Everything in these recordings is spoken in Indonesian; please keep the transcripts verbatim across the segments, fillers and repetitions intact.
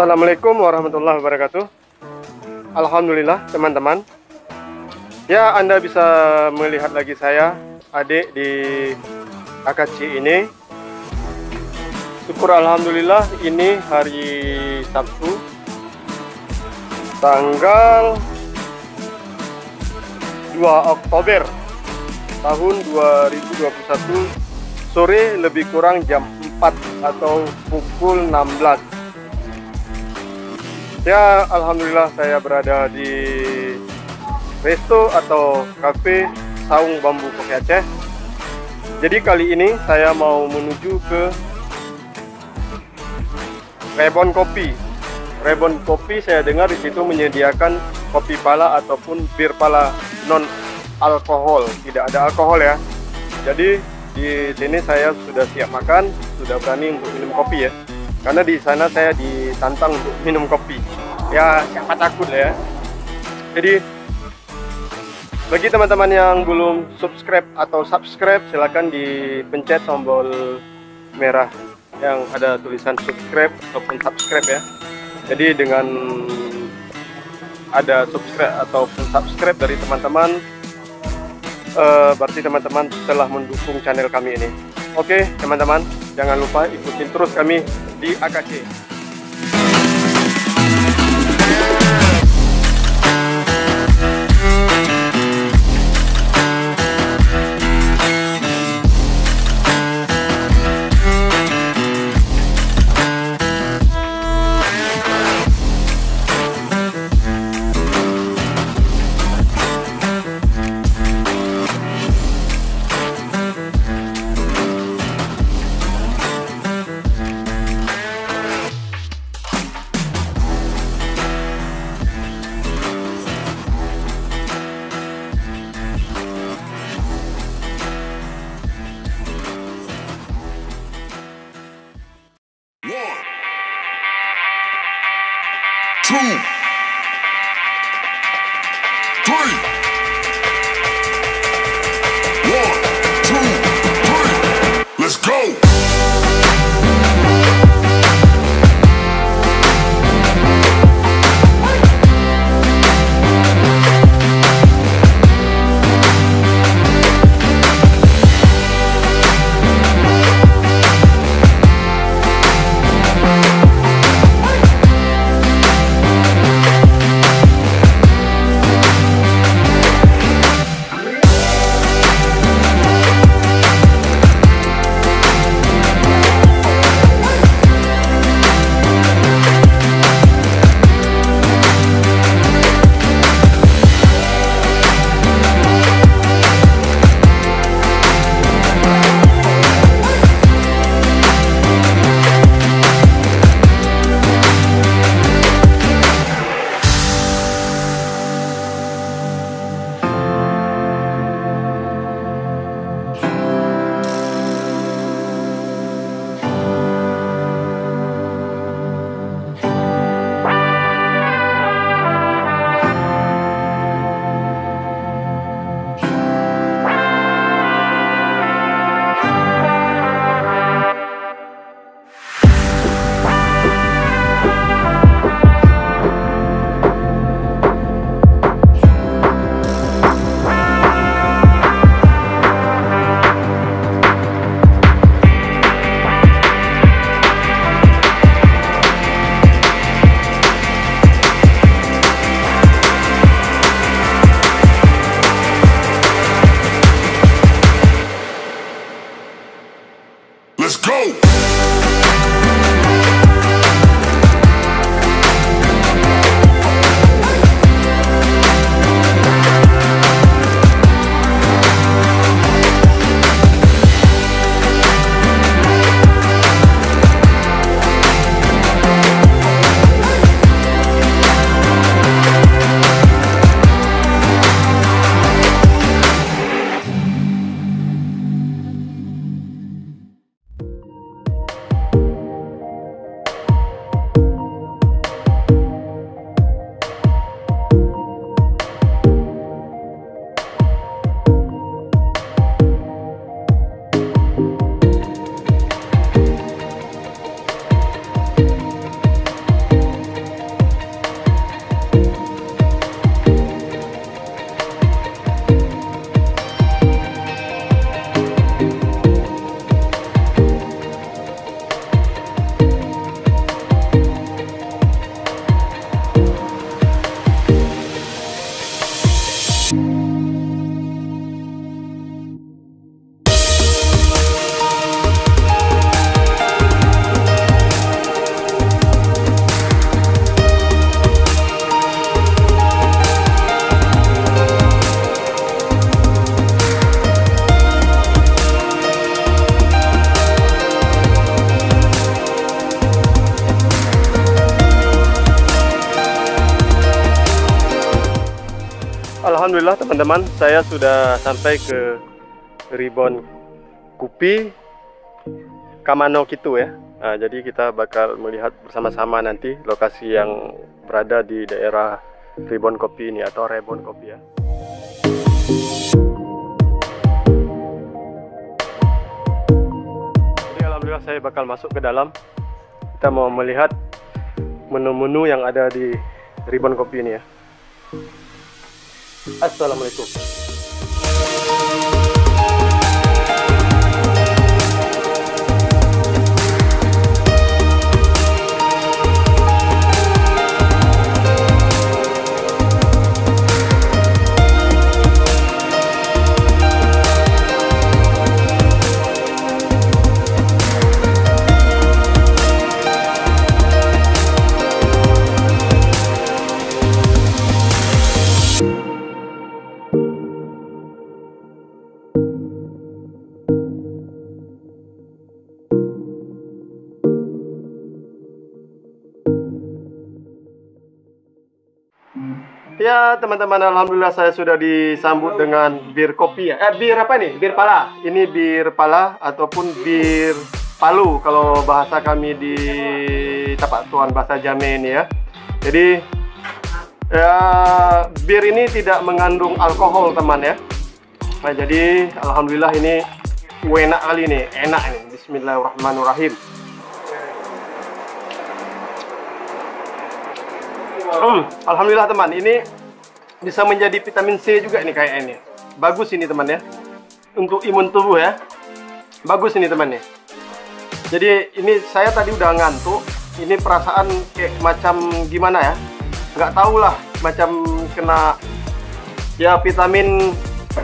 Assalamualaikum warahmatullahi wabarakatuh. Alhamdulillah teman-teman. Ya, Anda bisa melihat lagi saya, adik di A K C ini. Syukur alhamdulillah, ini hari Sabtu tanggal dua Oktober tahun dua ribu dua puluh satu, sore lebih kurang jam empat atau pukul enam belas. Ya, alhamdulillah saya berada di resto atau kafe Saung Bambu Kopi Aceh. Jadi kali ini saya mau menuju ke Rebon Kopi. Rebon Kopi saya dengar di situ menyediakan kopi pala ataupun bir pala non alkohol, tidak ada alkohol ya. Jadi di sini saya sudah siap makan, sudah berani untuk minum kopi ya. Karena di sana saya ditantang untuk minum kopi. Ya, siapa takut ya. Jadi bagi teman-teman yang belum subscribe atau subscribe, silahkan dipencet tombol merah yang ada tulisan subscribe ataupun subscribe ya. Jadi dengan ada subscribe ataupun subscribe dari teman-teman, uh, berarti teman-teman telah mendukung channel kami ini. Oke teman-teman, jangan lupa ikutin terus kami di A K C. Two, three. One, two, three. Let's go. Alhamdulillah teman-teman, saya sudah sampai ke Ribbon Kopi Kamano Kitu ya. Nah, jadi kita bakal melihat bersama-sama nanti lokasi yang berada di daerah Ribbon Kopi ini atau Rebon Kopi ya. Jadi alhamdulillah saya bakal masuk ke dalam. Kita mau melihat menu-menu yang ada di Ribbon Kopi ini ya. Assalamualaikum. Ya teman-teman, alhamdulillah saya sudah disambut dengan bir kopi ya. Eh bir apa nih? Bir pala. Ini bir pala ataupun bir palu kalau bahasa kami di Tapak Tuan bahasa Jamé ini ya. Jadi ya bir ini tidak mengandung alkohol teman ya. Nah, jadi alhamdulillah ini enak kali nih, enak nih. Bismillahirrahmanirrahim. Hmm, alhamdulillah teman, ini bisa menjadi vitamin C juga nih kayak ini. Bagus ini teman ya, untuk imun tubuh ya. Bagus ini teman nih. Jadi ini saya tadi udah ngantuk. Ini perasaan kayak macam gimana ya? Nggak tahu lah, macam kena ya vitamin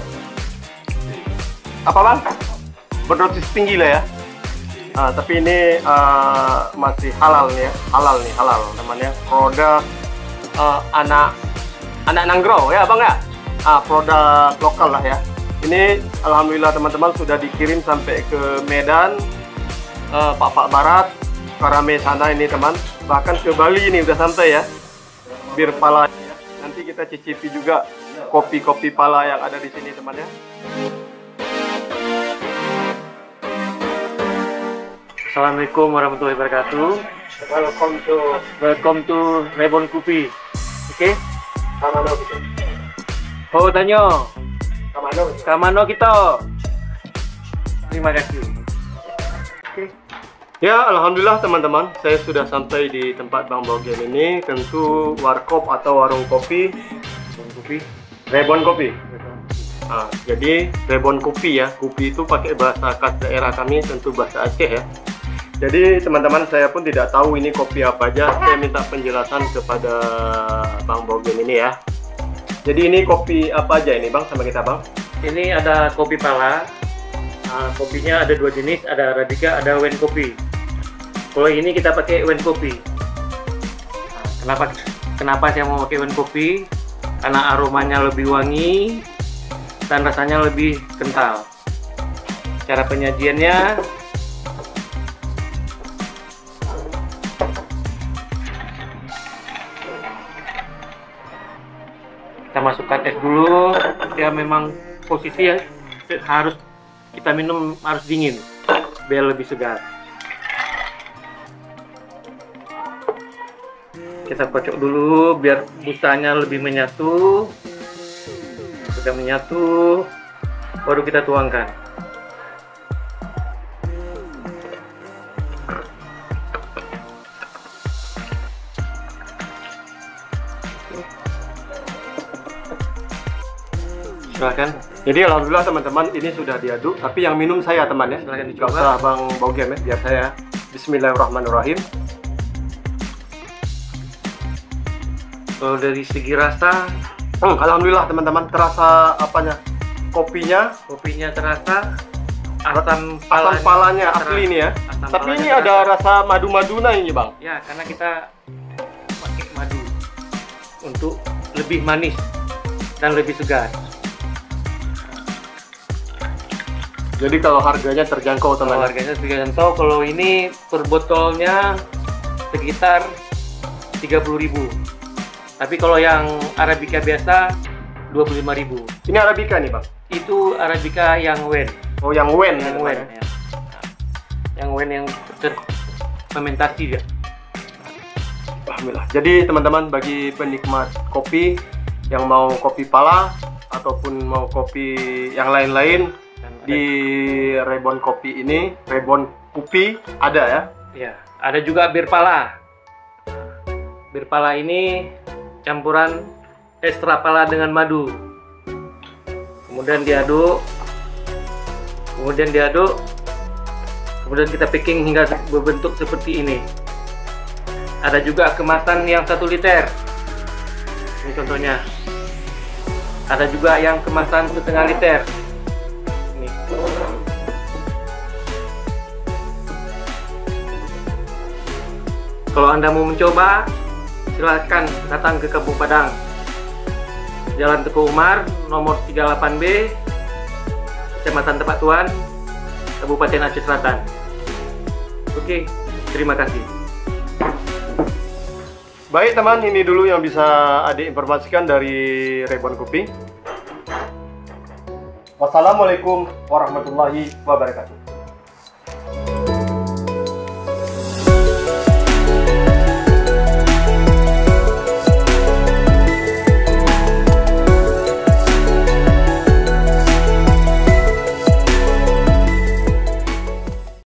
apa bang? Berdosis tinggi lah ya. Nah, tapi ini uh, masih halal nih ya, halal nih, halal namanya. Produk uh, anak anak Nanggro ya bang ya, ah, produk lokal lah ya. Ini alhamdulillah teman-teman sudah dikirim sampai ke Medan, uh, Pak-Pak Barat, Karame sana ini teman. Bahkan ke Bali ini udah sampai ya, bir pala ya. Nanti kita cicipi juga kopi-kopi pala yang ada di sini teman ya. Assalamualaikum warahmatullahi wabarakatuh. Welcome to Welcome to Rebon Kopi. Oke? Okay? Kamano gitu. Ho tanyo. Kamano gitu. Kamano kita. Terima kasih. Oke. Okay. Ya, alhamdulillah teman-teman, saya sudah sampai di tempat Bang Bogen ini. Tentu warkop atau warung kopi, Rebon Kopi. Rebon Kopi. Nah, jadi Rebon Kopi ya, kopi itu pakai bahasa khas daerah kami, tentu bahasa Aceh ya. Jadi teman-teman, saya pun tidak tahu ini kopi apa aja. Saya minta penjelasan kepada Bang Bogen ini ya. Jadi ini kopi apa aja ini Bang sama kita Bang? Ini ada kopi pala. Nah, kopinya ada dua jenis, ada Arabica, ada Wen Kopi. Kalau ini kita pakai Wen Kopi. Nah, kenapa kenapa saya mau pakai Wen Kopi? Karena aromanya lebih wangi dan rasanya lebih kental. Cara penyajiannya, kita masukkan es dulu. Ya memang posisi ya harus kita minum harus dingin biar lebih segar. Kita kocok dulu biar busanya lebih menyatu. Sudah menyatu, baru kita tuangkan. Silakan. Jadi alhamdulillah teman-teman, ini sudah diaduk, tapi yang minum saya teman ya. Silakan Nggak dicoba. usah Bang Bogen ya, biar saya. Bismillahirrahmanirrahim. Kalau dari segi rasa Hmm, alhamdulillah teman-teman, terasa apanya? Kopinya, Kopinya terasa, asam asam palanya, palanya terasa. asli ini ya. Asam Tapi palanya ini terasa. ada rasa madu-maduna ini bang. Ya, karena kita pakai madu untuk lebih manis dan lebih segar. Jadi kalau harganya terjangkau Kalau teman. harganya terjangkau, kalau ini per botolnya sekitar tiga puluh ribu. Tapi kalau yang Arabica biasa dua puluh lima ribu. Ini Arabica nih bang. Itu Arabica yang wen, Oh yang wen. yang ya, wen teman, ya. ya. Yang wen yang terfermentasi dia. Alhamdulillah. Jadi teman-teman, bagi penikmat kopi yang mau kopi pala ataupun mau kopi yang lain-lain, Dan ada, di Rebon Kopi ini, Rebon Kopi ada ya. ya, ada juga bir pala. Bir pala ini campuran ekstra pala dengan madu. Kemudian diaduk. Kemudian diaduk. Kemudian kita packing hingga berbentuk seperti ini. Ada juga kemasan yang satu liter. Ini contohnya. Ada juga yang kemasan setengah liter. Ini. Kalau Anda mau mencoba, silakan datang ke Kampung Padang, Jalan Teguh Umar, nomor tiga puluh delapan B, Kecamatan Tepak Tuan, Kabupaten Aceh Selatan. Oke, terima kasih. Baik teman, ini dulu yang bisa adik informasikan dari Rebon Kopi. Wassalamualaikum warahmatullahi wabarakatuh.